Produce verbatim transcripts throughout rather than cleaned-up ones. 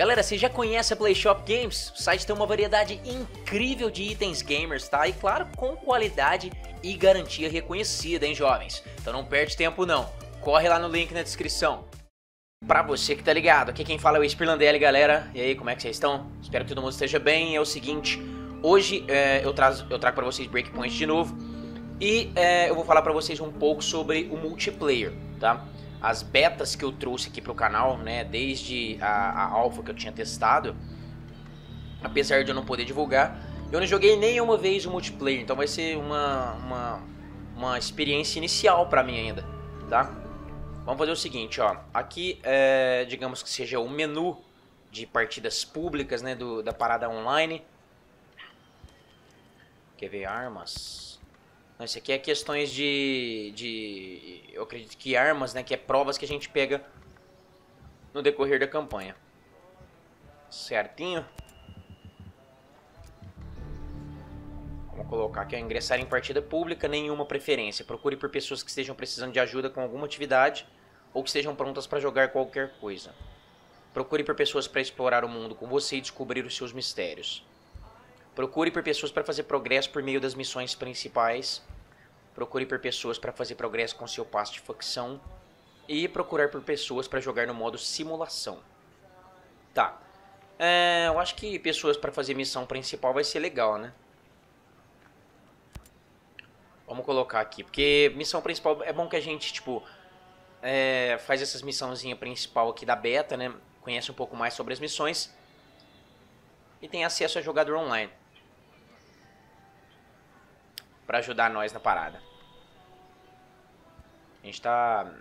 Galera, você já conhece a PlayShop Games? O site tem uma variedade incrível de itens gamers, tá? E claro, com qualidade e garantia reconhecida, hein, jovens? Então não perde tempo não, corre lá no link na descrição. Pra você que tá ligado, aqui quem fala é o Spirlandelli, galera. E aí, como é que vocês estão? Espero que todo mundo esteja bem. É o seguinte, hoje é, eu, trazo, eu trago pra vocês Breakpoint de novo. E é, eu vou falar pra vocês um pouco sobre o multiplayer, tá? As betas que eu trouxe aqui pro canal, né, desde a, a alpha que eu tinha testado, apesar de eu não poder divulgar, eu não joguei nenhuma vez o multiplayer, então vai ser uma, uma, uma experiência inicial pra mim ainda, tá? Vamos fazer o seguinte, ó, aqui, é, digamos que seja o menu de partidas públicas, né, do, da parada online. Quer ver armas? Não, esse aqui é questões de, de, eu acredito que armas, né, que é provas que a gente pega no decorrer da campanha. Certinho? Vamos colocar aqui, ó, ingressar em partida pública, nenhuma preferência. Procure por pessoas que estejam precisando de ajuda com alguma atividade ou que estejam prontas para jogar qualquer coisa. Procure por pessoas para explorar o mundo com você e descobrir os seus mistérios. Procure por pessoas para fazer progresso por meio das missões principais. Procure por pessoas para fazer progresso com seu passe de facção. E procurar por pessoas para jogar no modo simulação. Tá. É, eu acho que pessoas para fazer missão principal vai ser legal, né? Vamos colocar aqui. Porque missão principal é bom que a gente, tipo, é, faz essas missãozinhas principal aqui da beta, né? Conhece um pouco mais sobre as missões. E tem acesso a jogador online. Pra ajudar nós na parada. A gente tá...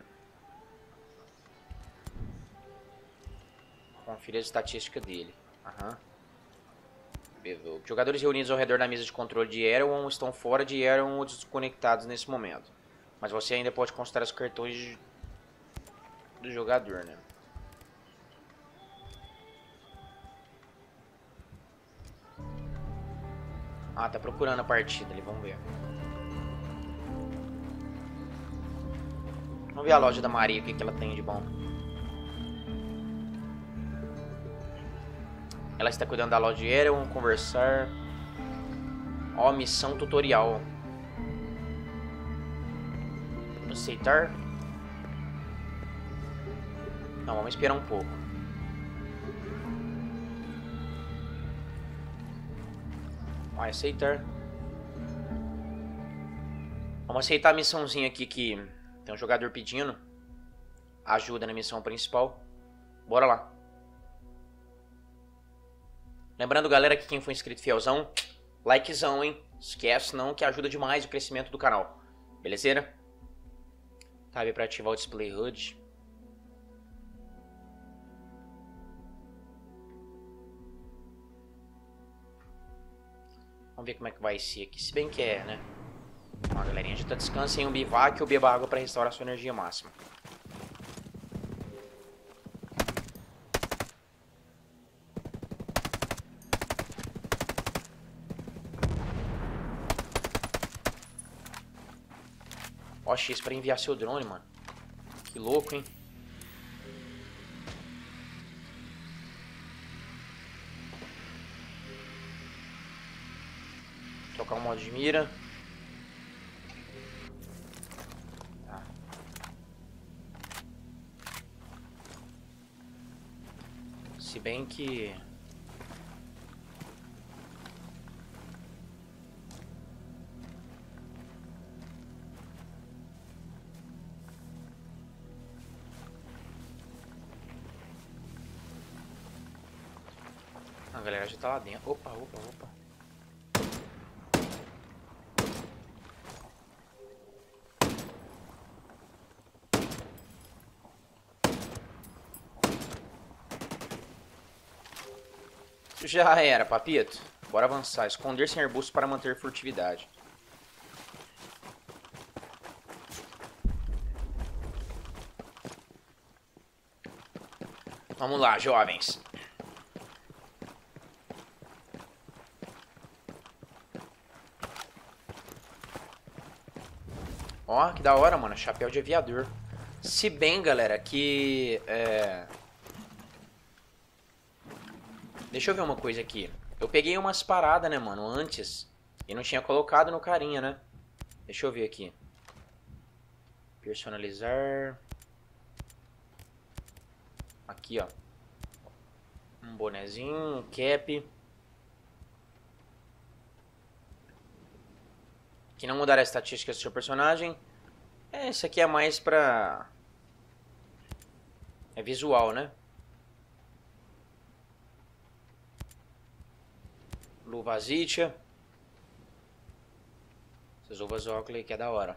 Conferir a estatística dele. Aham. Jogadores reunidos ao redor da mesa de controle de Erewhon estão fora de Erewhon ou desconectados nesse momento. Mas você ainda pode consultar os cartões do jogador, né? Ah, tá procurando a partida ali, vamos ver. Vamos ver a loja da Maria, o que, que ela tem de bom. Ela está cuidando da loja de Erewhon, conversar. Ó, missão tutorial. Aceitar? Não, vamos esperar um pouco. Vai aceitar. Vamos aceitar a missãozinha aqui que tem um jogador pedindo ajuda na missão principal. Bora lá. Lembrando, galera, que quem for inscrito fielzão, likezão, hein? Esquece não, que ajuda demais o crescimento do canal. Belezeira? Tab para ativar o display H U D. Vamos ver como é que vai ser aqui. Se bem que é, né? Ó, galerinha, já tá descansa em um bivac ou beba água para restaurar sua energia máxima. Ó, X para enviar seu drone, mano. Que louco, hein? Trocar o modo de mira. Tá. Se bem que... A galera já tá lá dentro. Opa, opa, opa. Já era, papito. Bora avançar. Esconder-se em arbustos para manter furtividade. Vamos lá, jovens. Ó, que da hora, mano. Chapéu de aviador. Se bem, galera, que... É... Deixa eu ver uma coisa aqui. Eu peguei umas paradas, né, mano, antes. E não tinha colocado no carinha, né? Deixa eu ver aqui. Personalizar. Aqui, ó. Um bonezinho, um cap. Que não mudará as estatísticas do seu personagem. É, esse aqui é mais pra... É visual, né? Luva Zitia. Essas luvas Oakley que é da hora.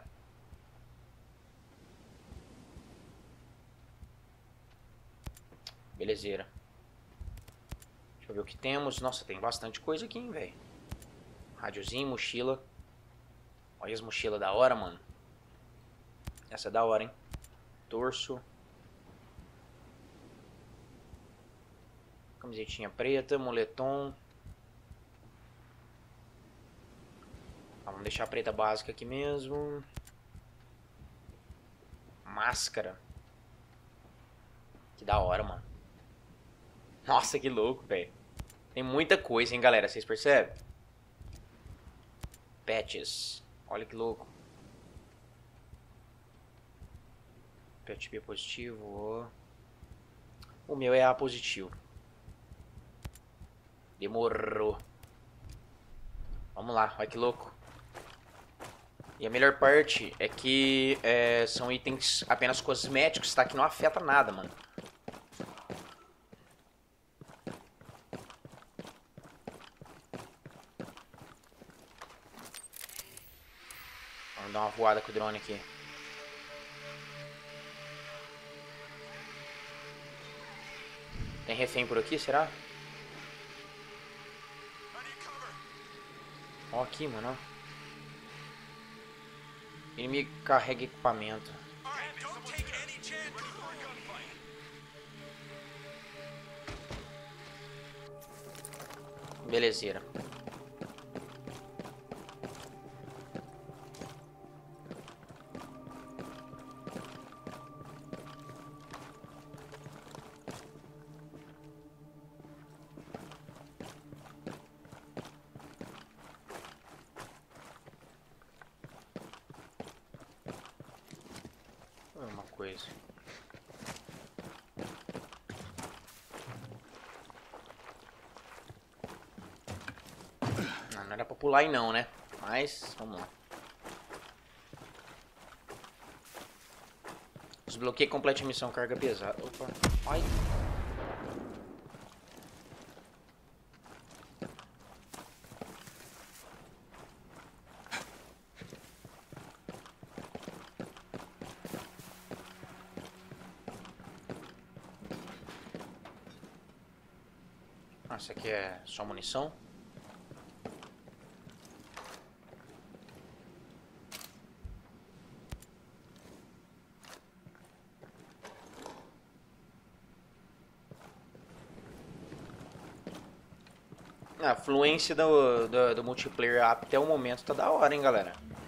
Belezeira. Deixa eu ver o que temos. Nossa, tem bastante coisa aqui, hein, velho. Rádiozinho, mochila. Olha as mochilas da hora, mano. Essa é da hora, hein. Torso. Camisetinha preta, moletom. Vamos deixar a preta básica aqui mesmo. Máscara. Que da hora, mano. Nossa, que louco, velho. Tem muita coisa, hein, galera. Vocês percebem? Patches. Olha que louco. Patch B positivo. Ó. O meu é A positivo. Demorou. Vamos lá, olha que louco. E a melhor parte é que é, são itens apenas cosméticos, tá? Que não afeta nada, mano. Vamos dar uma voada com o drone aqui. Tem refém por aqui, será? Ó aqui, mano. Inimigo carrega equipamento. Belezeira. Uma coisa. Não, não era pra pular aí não, né? Mas, vamos lá. Desbloqueei complete a missão carga pesada. Opa. Ai. Essa aqui é só munição. A fluência do, do, do multiplayer até o momento tá da hora, hein, galera.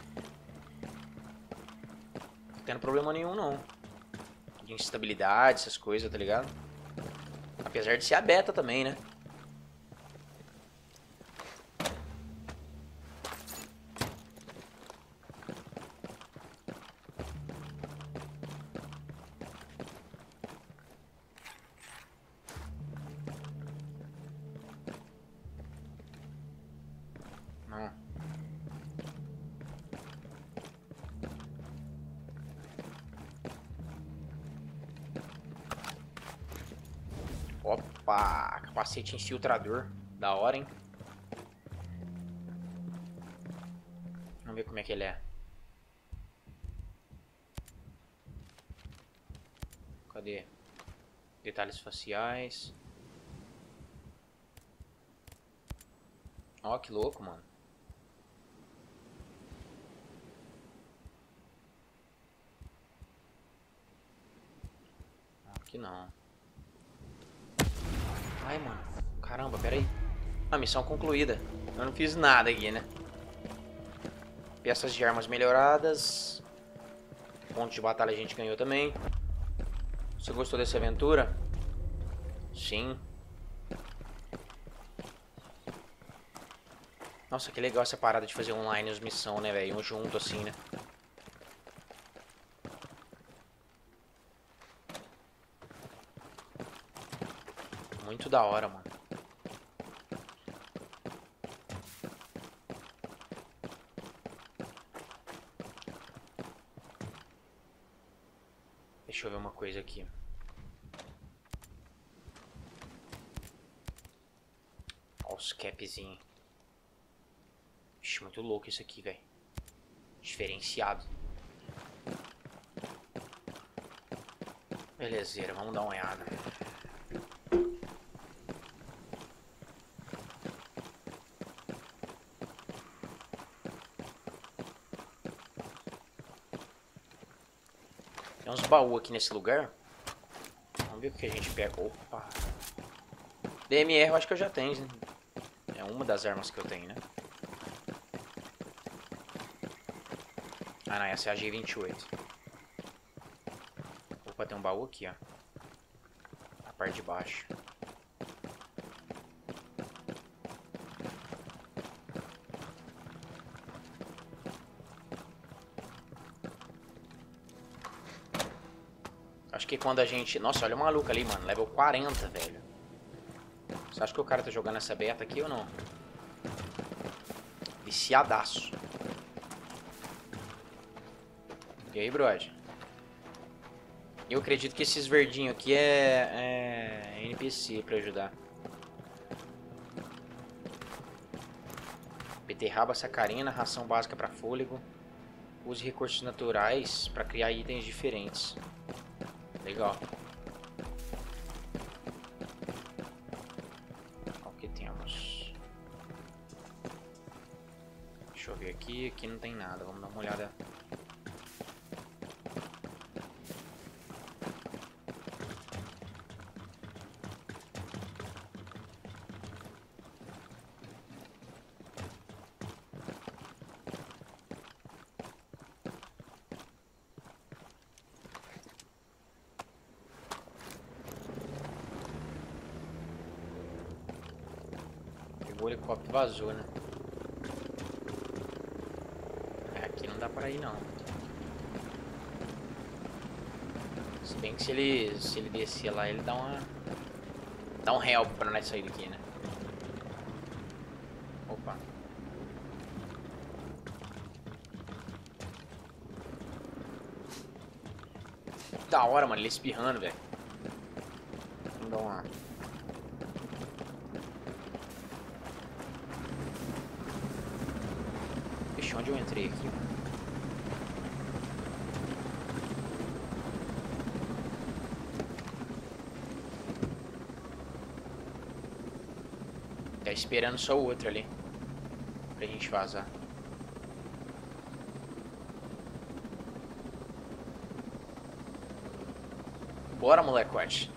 Não tá tendo problema nenhum, não. De instabilidade, essas coisas, tá ligado? Apesar de ser a beta também, né? Não. Opa, capacete infiltrador, da hora, hein? Vamos ver como é que ele é. Cadê? Detalhes faciais. Ó, que louco, mano. Aqui não. Ai, mano. Caramba, pera aí. Ah, missão concluída. Eu não fiz nada aqui, né? Peças de armas melhoradas. Ponto de batalha a gente ganhou também. Você gostou dessa aventura? Sim. Nossa, que legal essa parada de fazer online as missões, né, velho? Um junto assim, né? Muito da hora, mano. Deixa eu ver uma coisa aqui. Olha os capzinhos. Vixe, muito louco isso aqui, velho. Diferenciado. Belezeira, vamos dar uma olhada. Tem uns baús aqui nesse lugar. Vamos ver o que a gente pega. Opa. D M R eu acho que eu já tenho, né? É uma das armas que eu tenho, né? Ah, não, essa é a G vinte e oito. Opa, tem um baú aqui, ó. Na parte de baixo. Acho que quando a gente... Nossa, olha o maluco ali, mano. Level quarenta, velho. Você acha que o cara tá jogando essa beta aqui ou não? Viciadaço. E aí, brother? Eu acredito que esses verdinhos aqui é, é N P C pra ajudar. Beterraba, sacarina, ração básica pra fôlego. Use recursos naturais pra criar itens diferentes. Legal. O que temos? Deixa eu ver aqui. Aqui não tem nada. Vamos dar uma olhada. O helicóptero vazou, né? É, aqui não dá pra ir, não. Se bem que se ele, se ele descer lá, ele dá uma... Dá um help pra nós sair daqui, né? Opa. Da hora, mano. Ele espirrando, velho. Vamos dar uma... Onde eu entrei aqui? Tá esperando só o outro ali pra gente vazar. Bora, molecote.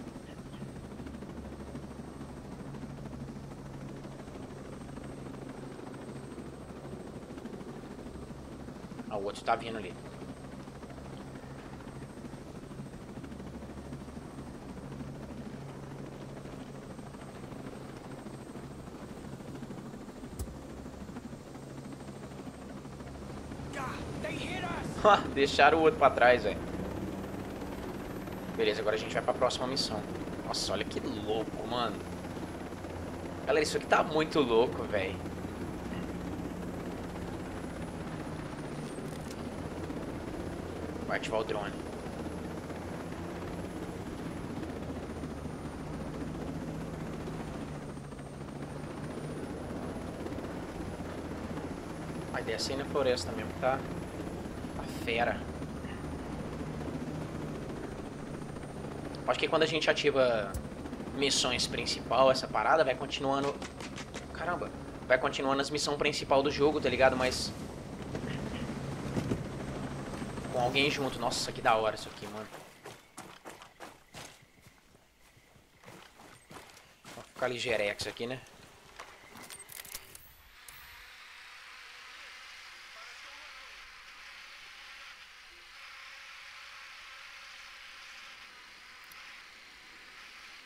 Ah, o outro tá vindo ali. Deixaram o outro pra trás, velho. Beleza, agora a gente vai pra próxima missão. Nossa, olha que louco, mano. Galera, isso aqui tá muito louco, velho. Vai ativar o drone. Vai descer aí na floresta mesmo, tá? Tá fera. Acho que quando a gente ativa missões principal, essa parada vai continuando... Caramba. Vai continuando as missões principal do jogo, tá ligado? Mas... com alguém junto. Nossa, que da hora isso aqui, mano. Vou ficar ligeirex aqui, né?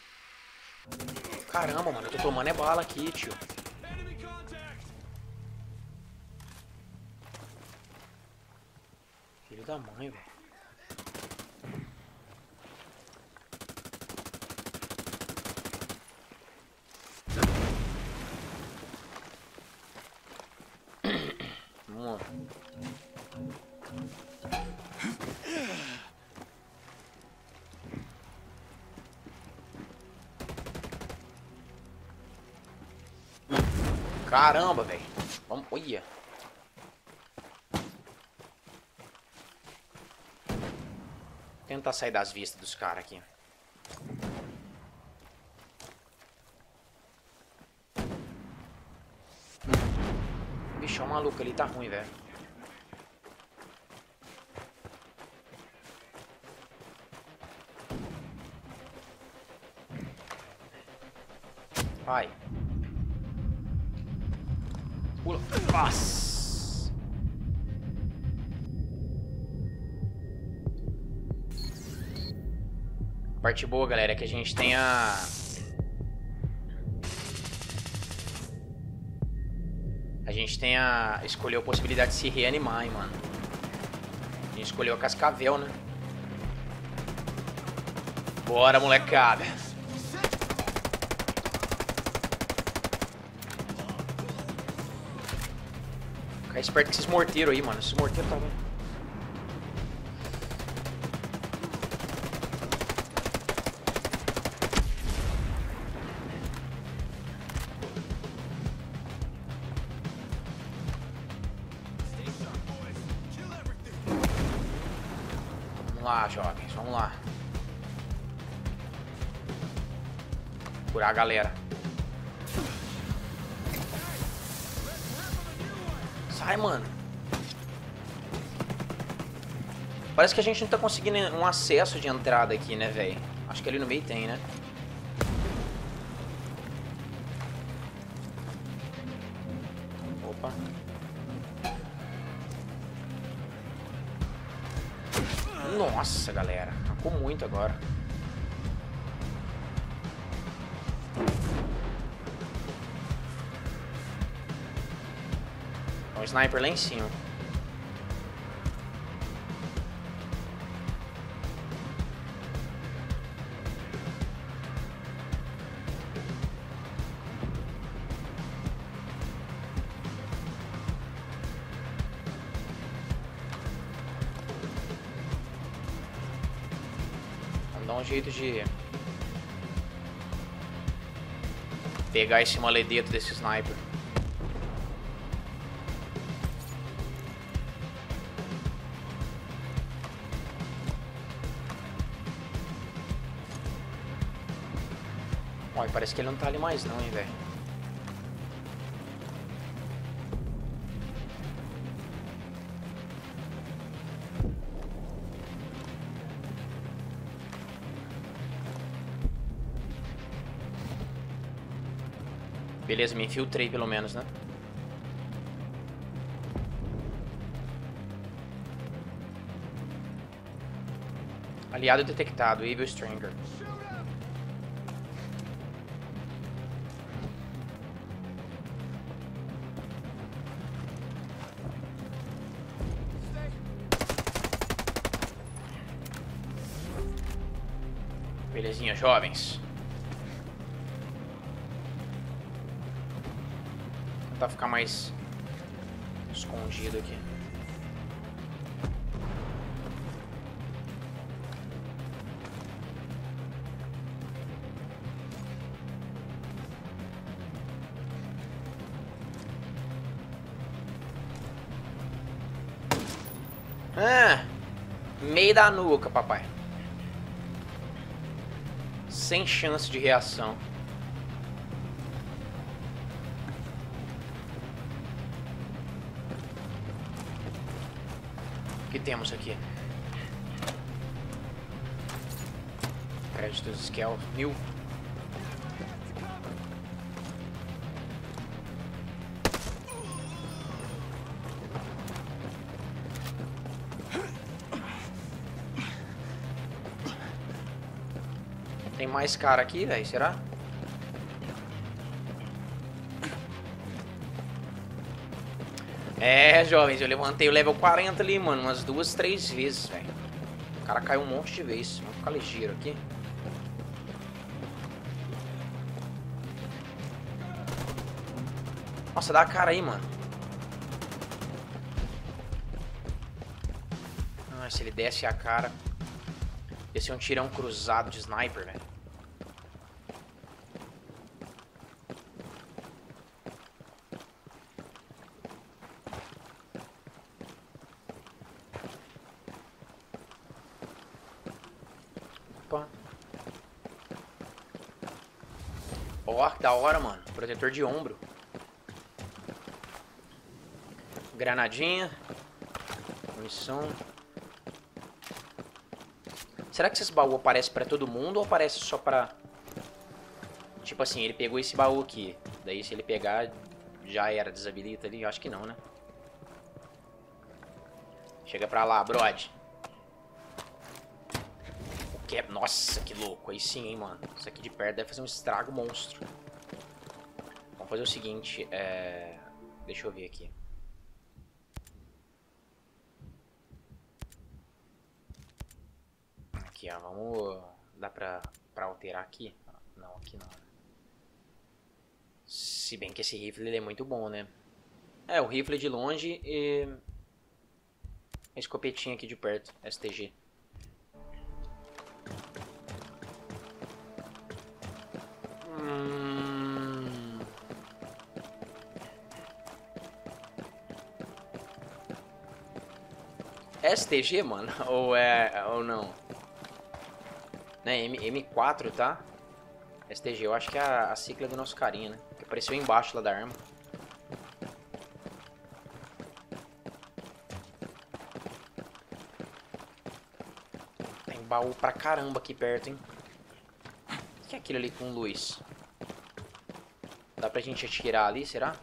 Caramba, mano, eu tô tomando é bala aqui, tio. Filho da mãe, velho. Vamos lá. Caramba, velho. Vamos, olha. Tentar sair das vistas dos caras aqui. Bicho, o maluco ali tá ruim, velho. Vai. Pula. Nossa. A parte boa, galera, é que a gente tem a... A gente tem a... Escolheu a possibilidade de se reanimar, hein, mano. A gente escolheu a cascavel, né? Bora, molecada. Fica esperto com esses morteiros aí, mano. Esses morteiros tá vendo? Vamos lá, jovens. Vamos lá. Curar a galera. Sai, mano. Parece que a gente não tá conseguindo um acesso de entrada aqui, né, velho? Acho que ali no meio tem, né? Opa. Nossa, galera. Acabou muito agora. Um sniper lá em cima. Vamos dar um jeito de pegar esse maledeto desse sniper. Olha, parece que ele não tá ali mais não, hein, velho. Beleza, me infiltrei pelo menos, né? Aliado detectado, Evil Stranger. Belezinha, jovens. Vou tentar ficar mais escondido aqui. Ah, meio da nuca, papai. Sem chance de reação. O que temos aqui? Créditos Scale mil. Tem mais cara aqui, velho, será? É, jovens, eu levantei o level quarenta ali, mano, umas duas, três vezes, velho. O cara caiu um monte de vezes. Vamos ficar ligeiro aqui. Nossa, dá a cara aí, mano. Ah, se ele desce a cara. Esse é um tirão cruzado de sniper, velho. Opa. Ó, que da hora, mano. Protetor de ombro. Granadinha. Munição. Será que esse baú aparece pra todo mundo ou aparece só pra... Tipo assim, ele pegou esse baú aqui. Daí se ele pegar, já era, desabilita ali? Eu acho que não, né? Chega pra lá, brode. O que é... Nossa, que louco. Aí sim, hein, mano. Isso aqui de perto deve fazer um estrago monstro. Vamos fazer o seguinte, é... Deixa eu ver aqui. Aqui, ó, vamos... Dá pra, pra alterar aqui? Não, aqui não. Se bem que esse rifle ele é muito bom, né? É, o rifle de longe e... A escopetinha aqui de perto, S T G. Hum... S T G, mano? Ou é... ou não? Né, M quatro, tá? S T G, eu acho que é a, a sigla do nosso carinha, né? Que apareceu embaixo lá da arma. Tem baú pra caramba aqui perto, hein? O que é aquilo ali com luz? Dá pra gente atirar ali, será?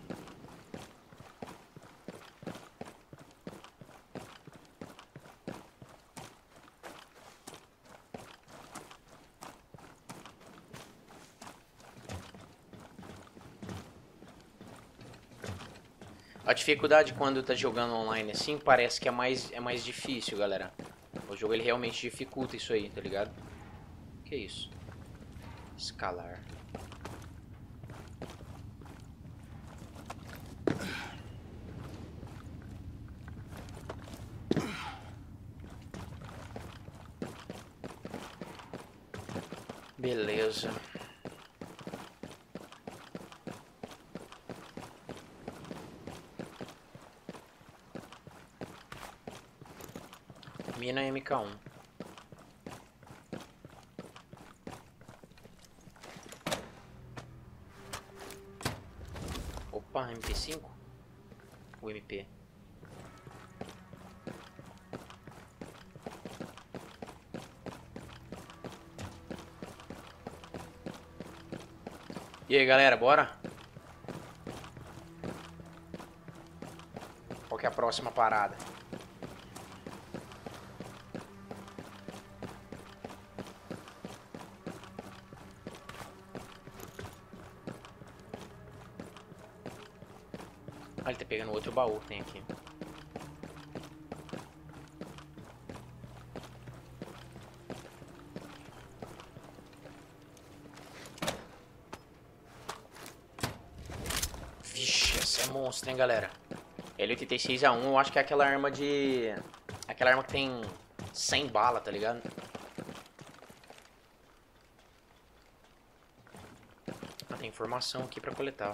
A dificuldade quando tá jogando online assim parece que é mais, é mais difícil, galera. O jogo ele realmente dificulta isso aí, tá ligado? Que isso? Escalar. Beleza. Mina M K um. Opa, M P cinco? O M P. E aí, galera, bora? Qual que é a próxima parada? Ah, ele tá pegando outro baú que tem aqui. Vixe, essa é monstro, hein, galera. L oitenta e seis A um, eu acho que é aquela arma de... Aquela arma que tem cem balas, tá ligado? Ah, tem informação aqui pra coletar.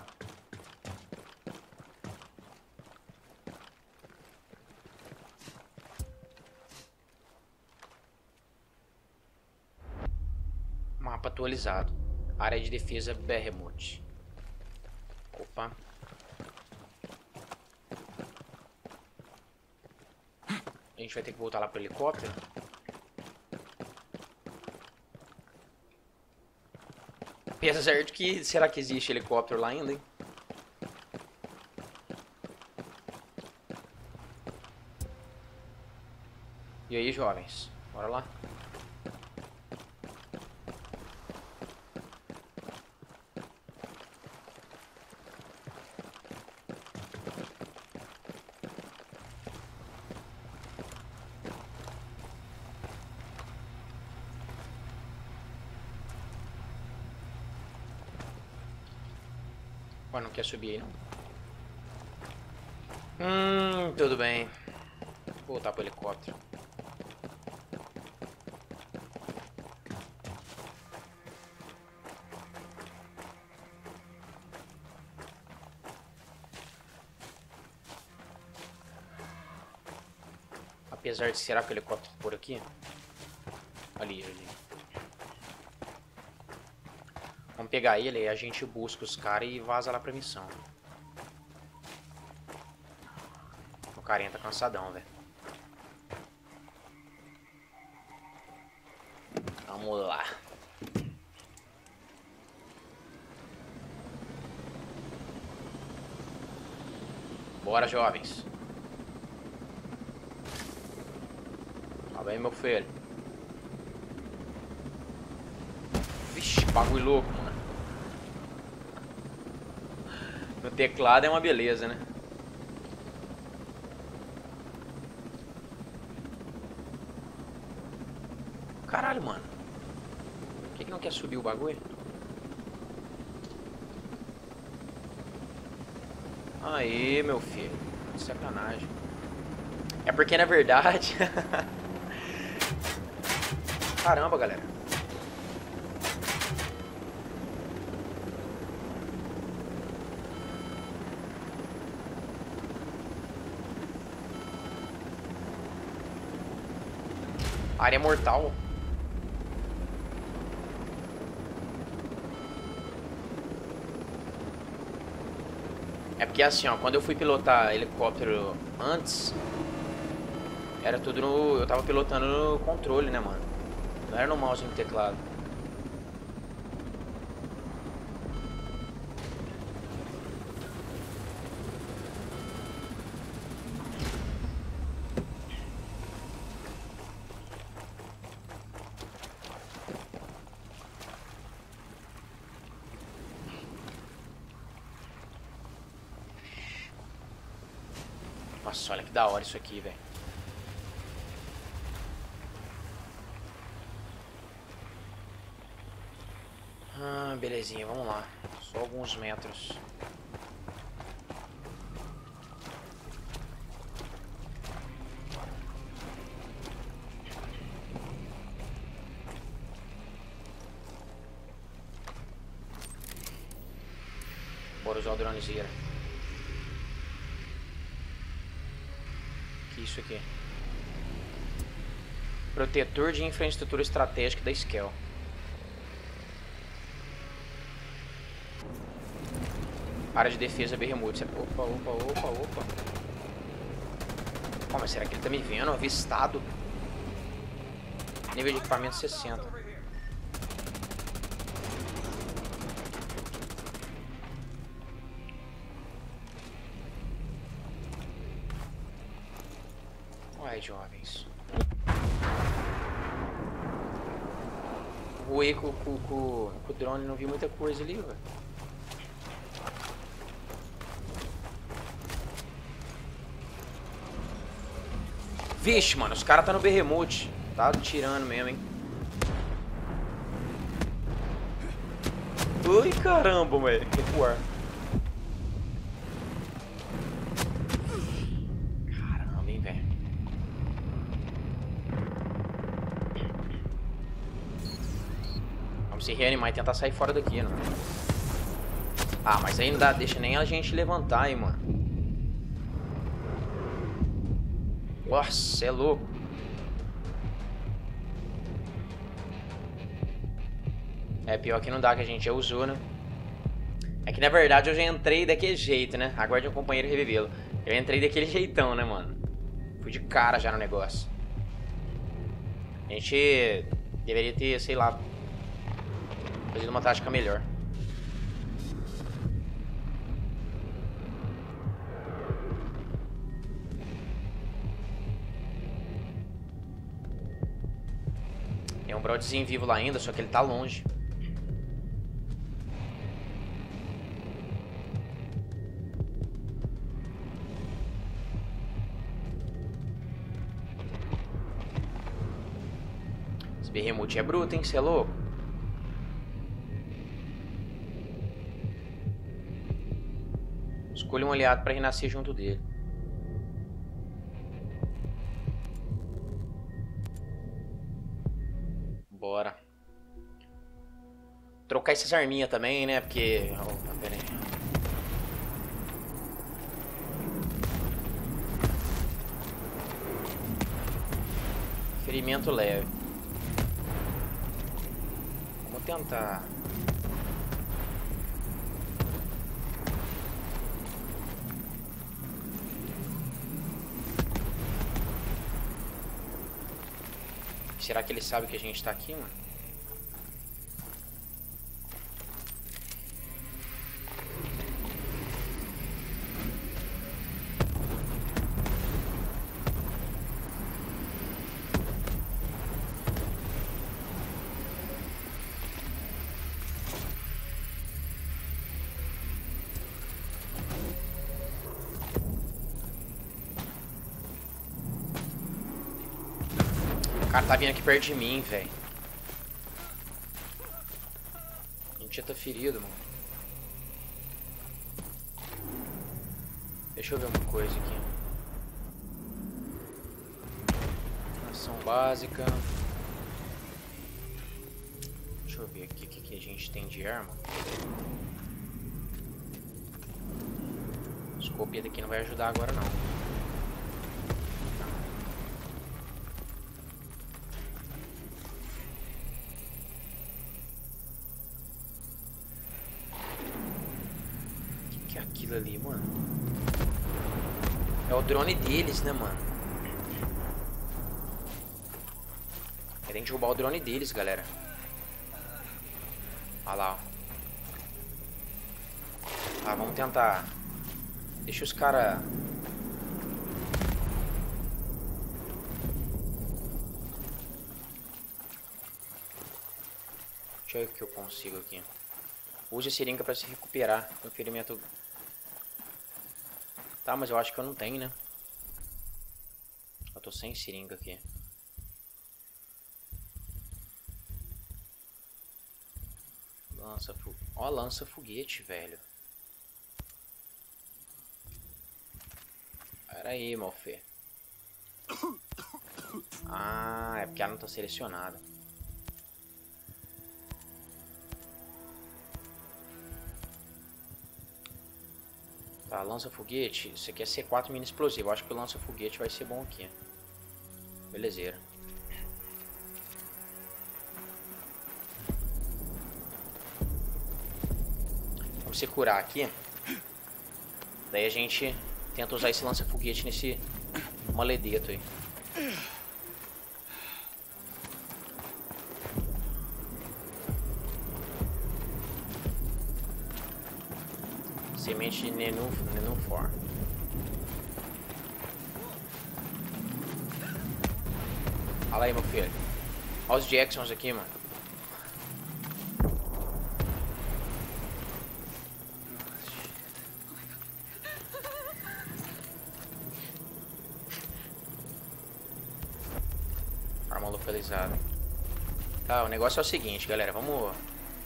Mapa atualizado. Área de defesa Behemoth. Opa. A gente vai ter que voltar lá pro helicóptero. Apesar de que... Será que existe helicóptero lá ainda, hein? E aí, jovens? Bora lá? Ué, não quer subir aí, não? Hum, tudo bem. Vou voltar pro helicóptero. Apesar de... Será que o helicóptero por aqui? Ali, ali. Vamos pegar ele e a gente busca os caras e vaza lá pra missão. O carinha tá cansadão, velho. Vamos lá. Bora, jovens. Tá bem, meu filho. Vixe, bagulho louco, mano. No teclado é uma beleza, né? Caralho, mano. Por que que não quer subir o bagulho? Aí, meu filho. Que sacanagem. É porque, na verdade... Caramba, galera. Área mortal. É porque assim, ó, quando eu fui pilotar helicóptero antes, era tudo no... Eu tava pilotando no controle, né, mano? Não era no mouse e no teclado. Nossa, olha que da hora isso aqui, velho. Ah, belezinha, vamos lá. Só alguns metros. Bora usar o dronezeiro. Que isso aqui? Protetor de infraestrutura estratégica da Skell. Área de defesa Behemoth. Opa, opa, opa, opa. Oh, mas será que ele tá me vendo? Avistado. Nível de equipamento sessenta. Uai, jovens. Voei com, com, com, com o drone e não vi muita coisa ali, velho. Vixe, mano, os caras tá no Behemoth. Tá tirando mesmo, hein. Ui, caramba, velho. Recuar. Caramba, hein, velho. Vamos se reanimar e tentar sair fora daqui, não. Ah, mas aí não dá, deixa nem a gente levantar, hein, mano. Nossa, é louco. É pior que não dá, que a gente já usou, né? É que na verdade eu já entrei daquele jeito, né? Aguarde um companheiro revivê-lo. Eu entrei daquele jeitão, né, mano? Fui de cara já no negócio. A gente deveria ter, sei lá, fazido uma tática melhor. Tem um brodezinho vivo lá ainda, só que ele tá longe. Esse Behemoth é bruto, hein? Cê é louco? Escolha um aliado pra renascer junto dele. Bora. Trocar essas arminhas também, né? Porque... Oh, pera aí. Ferimento leve. Vamos tentar. Será que ele sabe que a gente tá aqui, mano? O cara tá vindo aqui perto de mim, velho. A gente já tá ferido, mano. Deixa eu ver uma coisa aqui. Ação básica. Deixa eu ver aqui o que, que a gente tem de arma. A escopeta aqui não vai ajudar agora, não. Aquilo ali, mano. É o drone deles, né, mano? Tem que derrubar o drone deles, galera. Olha lá, ó. Tá, vamos tentar. Deixa os caras... Deixa eu ver o que eu consigo aqui. Use a seringa pra se recuperar com ferimento... Tá, mas eu acho que eu não tenho, né? Eu tô sem seringa aqui. Lança fu... Ó, lança foguete, velho. Pera aí, meu filho. Ah, é porque ela não tá selecionada. Tá, lança-foguete. Isso aqui é C quatro mini explosivo. Eu acho que o lança-foguete vai ser bom aqui. Belezeira. Vamos se curar aqui. Daí a gente tenta usar esse lança-foguete nesse maledeto aí. Semente de Nenúfor. Olha aí, meu filho. Olha os Jacksons aqui, mano. Arma localizada. Tá, o negócio é o seguinte, galera. Vamos...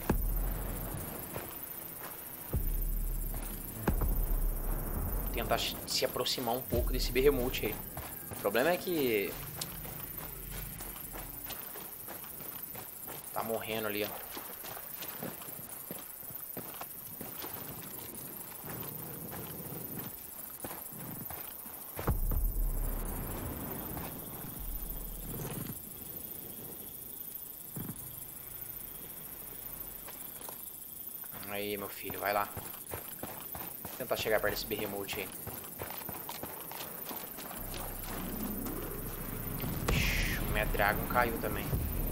tentar se aproximar um pouco desse Behemoth aí. O problema é que... tá morrendo ali, ó. Aí, meu filho, vai lá. Vou tentar chegar perto desse Behemoth aí. O Mad Dragon caiu também.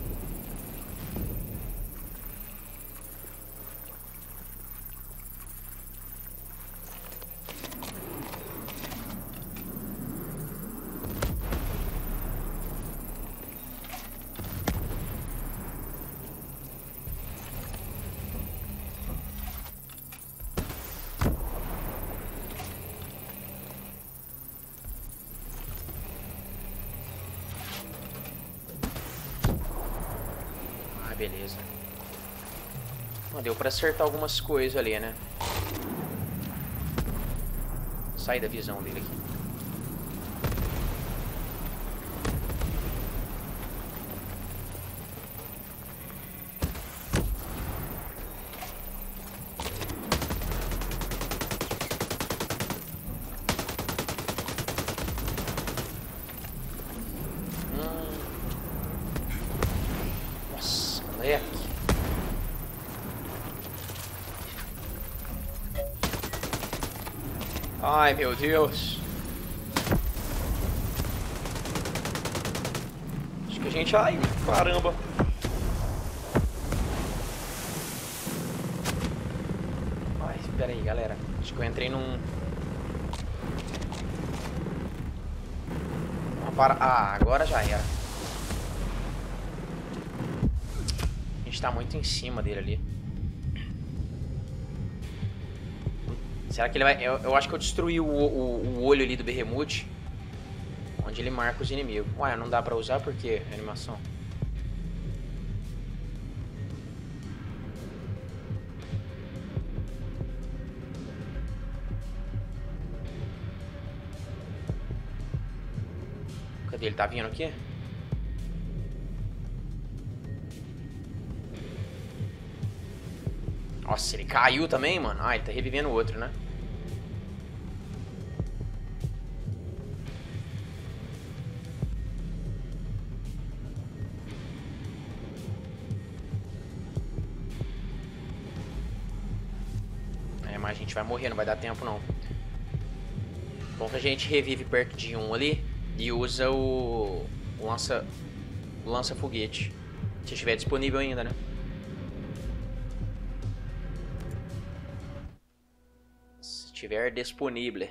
Beleza. Deu pra acertar algumas coisas ali, né? Sair da visão dele aqui. Hum. Nossa, moleque. Ai, meu Deus. Acho que a gente... Ai, caramba. Ai, espera aí, galera. Acho que eu entrei num... Uma para... Ah, agora já era. A gente tá muito em cima dele ali. Será que ele vai... Eu, eu acho que eu destruí o, o, o olho ali do Behemoth. Onde ele marca os inimigos. Ué, não dá pra usar por quê? Animação. Cadê ele? Tá vindo aqui? Nossa, ele caiu também, mano. Ah, ele tá revivendo o outro, né? É, mas a gente vai morrer, não vai dar tempo, não. Bom que a gente revive perto de um ali e usa o, o lança o lança-foguete. Se estiver disponível ainda, né? Se estiver disponível.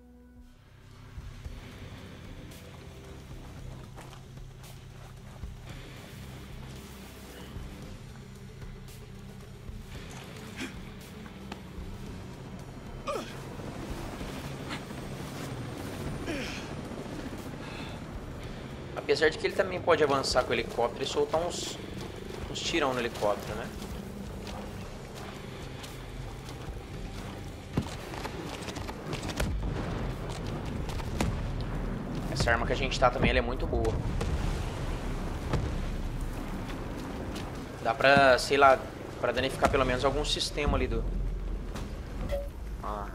Apesar de que ele também pode avançar com o helicóptero e soltar uns, uns tirão no helicóptero, né? Essa arma que a gente tá também, ela é muito boa. Dá pra, sei lá, pra danificar pelo menos algum sistema ali do... Ah.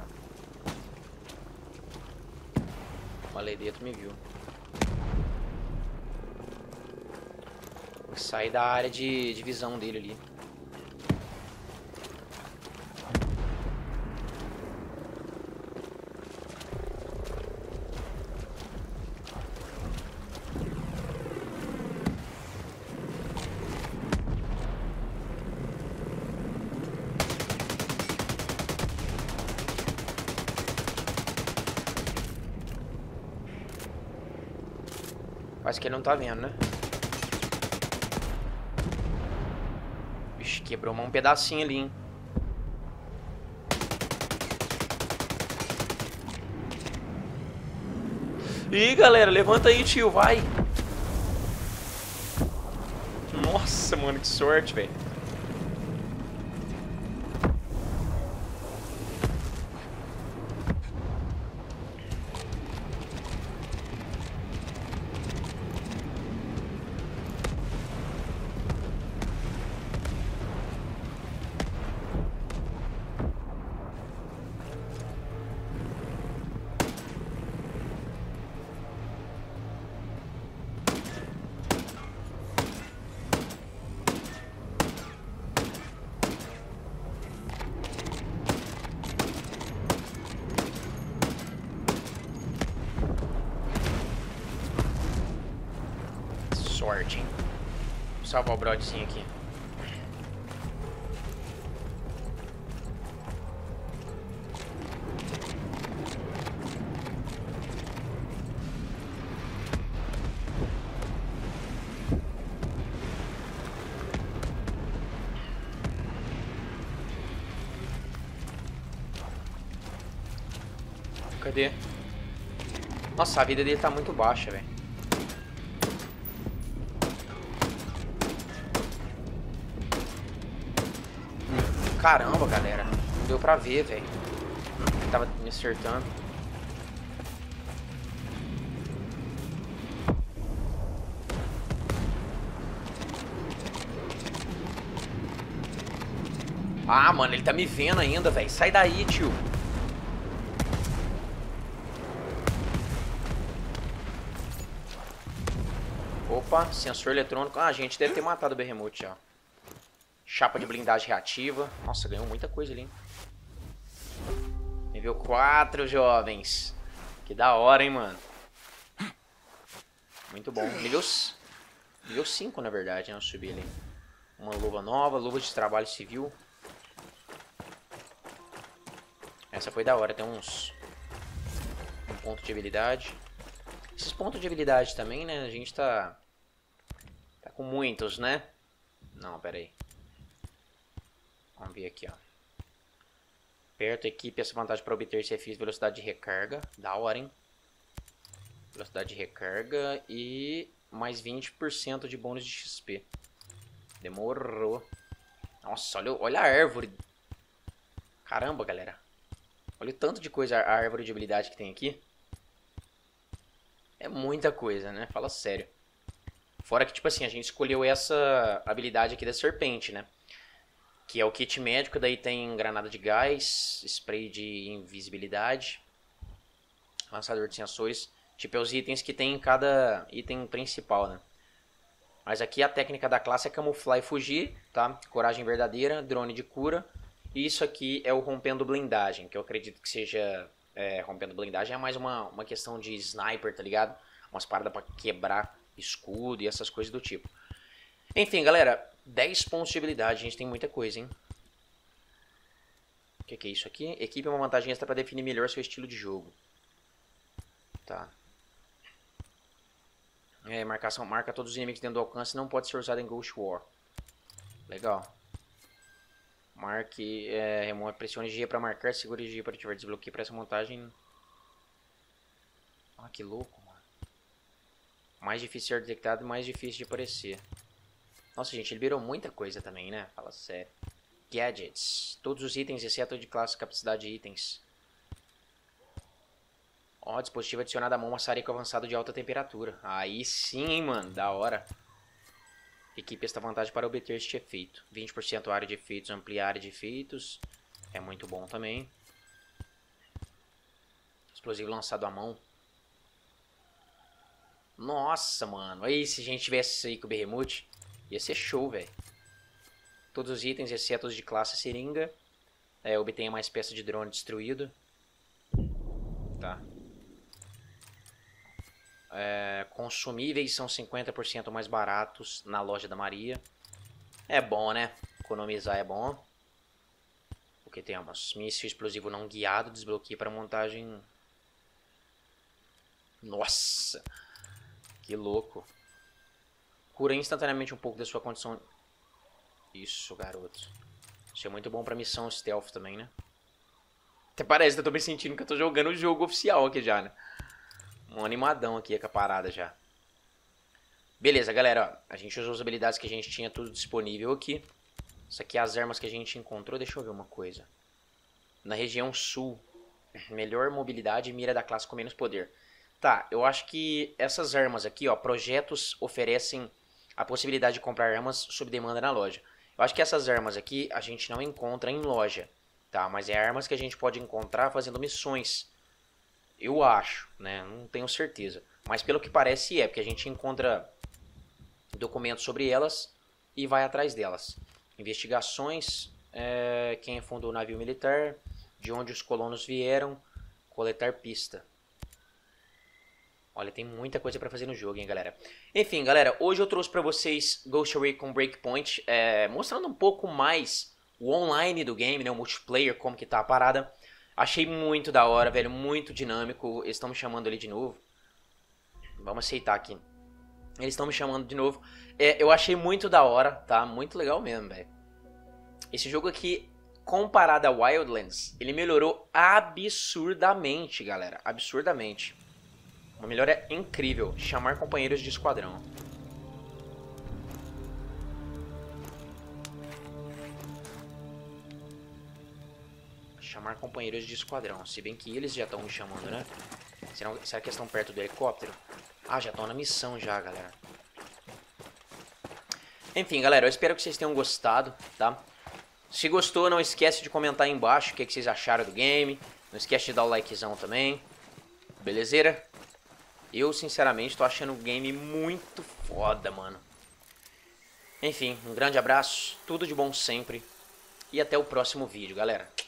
Falei dentro, me viu. Sair da área de, de visão dele ali. Parece que ele não tá vendo, né? Quebrou um pedacinho ali, hein? Ih, galera, levanta aí, tio, vai. Nossa, mano, que sorte, velho. Sorte, hein? Vou salvar o brodzinho aqui. Cadê? Nossa, a vida dele tá muito baixa, velho. Caramba, galera. Não deu pra ver, velho. Tava me acertando. Ah, mano, ele tá me vendo ainda, velho. Sai daí, tio. Opa, sensor eletrônico. Ah, a gente deve ter matado o Behemoth já. Chapa de blindagem reativa. Nossa, ganhou muita coisa ali, hein? Nível quatro, jovens. Que da hora, hein, mano. Muito bom. Nível, nível cinco, na verdade, né? Eu subi ali. Uma luva nova, luva de trabalho civil. Essa foi da hora. Tem uns... Um ponto de habilidade. Esses pontos de habilidade também, né? A gente tá... Tá com muitos, né? Não, pera aí. Vamos ver aqui, ó. Perto, equipe, essa vantagem para obter C F I, velocidade de recarga. Da hora, hein? Velocidade de recarga e mais vinte por cento de bônus de X P. Demorou. Nossa, olha, olha a árvore. Caramba, galera. Olha o tanto de coisa a árvore de habilidade que tem aqui. É muita coisa, né? Fala sério. Fora que, tipo assim, a gente escolheu essa habilidade aqui da serpente, né? Que é o kit médico, daí tem granada de gás, spray de invisibilidade, lançador de sensores. Tipo, é os itens que tem em cada item principal, né? Mas aqui a técnica da classe é camuflar e fugir, tá? Coragem verdadeira, drone de cura. E isso aqui é o rompendo blindagem, que eu acredito que seja... É, rompendo blindagem é mais uma, uma questão de sniper, tá ligado? Umas paradas pra quebrar escudo e essas coisas do tipo. Enfim, galera, dez pontos de habilidade, a gente tem muita coisa, hein? O que, que é isso aqui? Equipe é uma vantagem extra pra definir melhor seu estilo de jogo. Tá. É, marcação, marca todos os inimigos dentro do alcance, não pode ser usado em Ghost War. Legal. Marque, é, remove, pressione G para marcar, segure G para ativar desbloqueio para essa montagem. Ah, que louco, mano. Mais difícil de ser detectado e mais difícil de aparecer. Nossa, gente, ele liberou muita coisa também, né? Fala sério. Gadgets. Todos os itens, exceto de classe capacidade de itens. Ó, dispositivo adicionado à mão, maçarico avançado de alta temperatura. Aí sim, hein, mano. Da hora. Equipe esta vantagem para obter este efeito. vinte por cento área de efeitos, ampliar a área de efeitos. É muito bom também. Explosivo lançado à mão. Nossa, mano. Aí, se a gente tivesse isso aí com o Behemoth, ia ser show, velho. Todos os itens, exceto os de classe seringa. É, obtenha mais peças de drone destruído. Tá. É, consumíveis são cinquenta por cento mais baratos na loja da Maria. É bom, né? Economizar é bom. O que temos? Míssil explosivo não guiado. Desbloqueia para montagem. Nossa! Que louco. Cura instantaneamente um pouco da sua condição. Isso, garoto. Isso é muito bom pra missão stealth também, né? Até parece que eu tô me sentindo que eu tô jogando o jogo oficial aqui já, né? Um animadão aqui com a parada já. Beleza, galera. Ó, a gente usou as habilidades que a gente tinha tudo disponível aqui. Isso aqui é as armas que a gente encontrou. Deixa eu ver uma coisa. Na região sul. Melhor mobilidade e mira da classe com menos poder. Tá, eu acho que essas armas aqui, ó. Projetos oferecem a possibilidade de comprar armas sob demanda na loja. Eu acho que essas armas aqui a gente não encontra em loja. Tá, mas é armas que a gente pode encontrar fazendo missões. Eu acho, né? Não tenho certeza. Mas pelo que parece é, porque a gente encontra documentos sobre elas e vai atrás delas. Investigações, é, quem fundou o navio militar, de onde os colonos vieram, coletar pista. Olha, tem muita coisa pra fazer no jogo, hein, galera. Enfim, galera, hoje eu trouxe pra vocês Ghost Recon Breakpoint, é, mostrando um pouco mais o online do game, né, o multiplayer, como que tá a parada. Achei muito da hora, velho, muito dinâmico. Eles estão me chamando ali de novo. Vamos aceitar aqui. Eles estão me chamando de novo. É, eu achei muito da hora, tá? Muito legal mesmo, velho. Esse jogo aqui, comparado a Wildlands, ele melhorou absurdamente, galera. Absurdamente. Uma melhora incrível. Chamar companheiros de esquadrão. Chamar companheiros de esquadrão. Se bem que eles já estão me chamando, né? Será, será que eles estão perto do helicóptero? Ah, já estão na missão já, galera. Enfim, galera, eu espero que vocês tenham gostado, tá? Se gostou, não esquece de comentar aí embaixo o que, que vocês acharam do game. Não esquece de dar o likezão também. Belezeira? Eu, sinceramente, tô achando o game muito foda, mano. Enfim, um grande abraço, tudo de bom sempre. E até o próximo vídeo, galera.